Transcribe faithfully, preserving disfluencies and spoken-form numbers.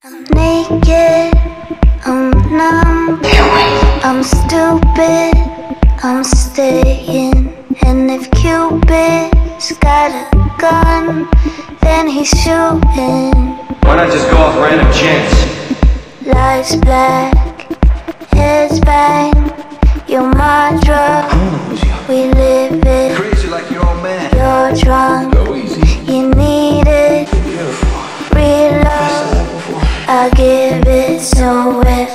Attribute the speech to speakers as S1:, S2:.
S1: I'm naked, I'm numb, I'm stupid, I'm staying. And if Cupid's got a gun, then he's shooting.
S2: Why not just go off random chance?
S1: Lights black, heads bang, you're my drug, we live it.
S3: Crazy like your old man.
S1: You're drunk,
S3: Go easy.
S1: you need it. Real love, I give it so well.